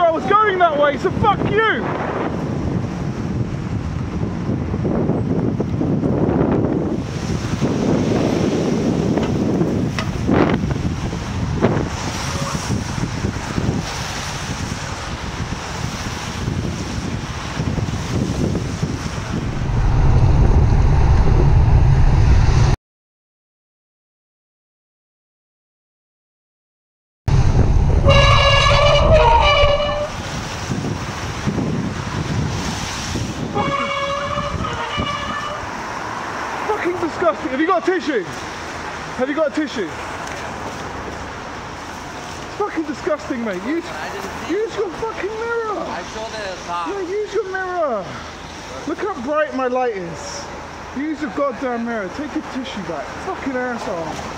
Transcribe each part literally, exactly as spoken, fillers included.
I was going that way, so fuck you! Disgusting. Have you got a tissue? Have you got a tissue? It's fucking disgusting, mate. Use, use your fucking mirror. I saw the car. Yeah, use your mirror. Look how bright my light is. Use your goddamn mirror. Take your tissue back. Fucking asshole.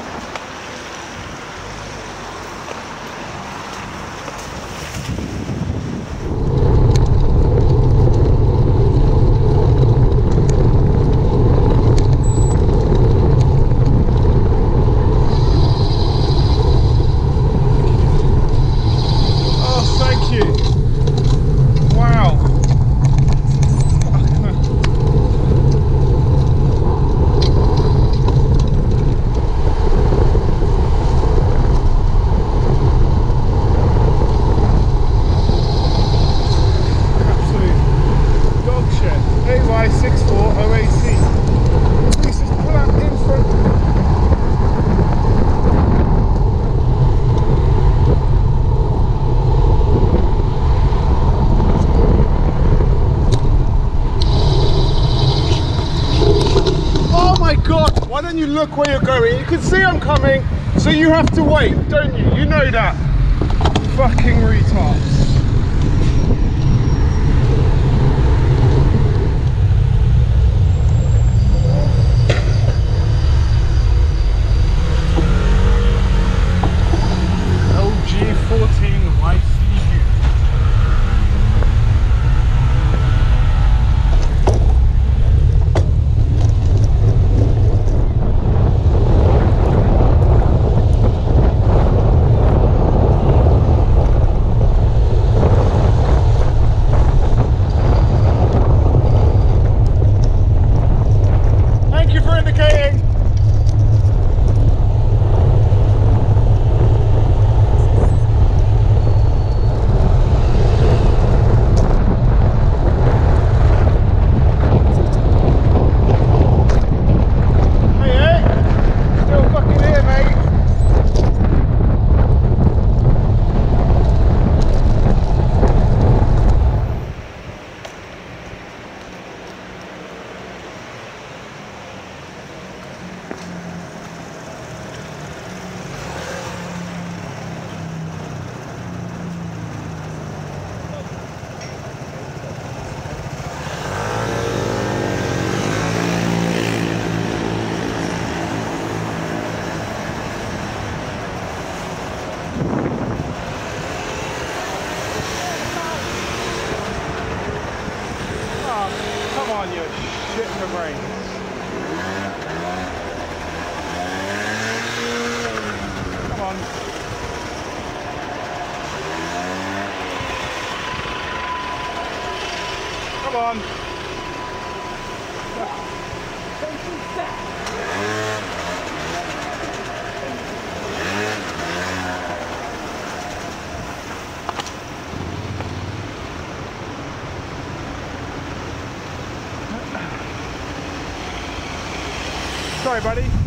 Why don't you look where you're going? You can see I'm coming, so you have to wait, don't you? You know that. Fucking retards. L G fourteen Y C U. Come on, you shit in the brains. Come on. Come on. Sorry, buddy.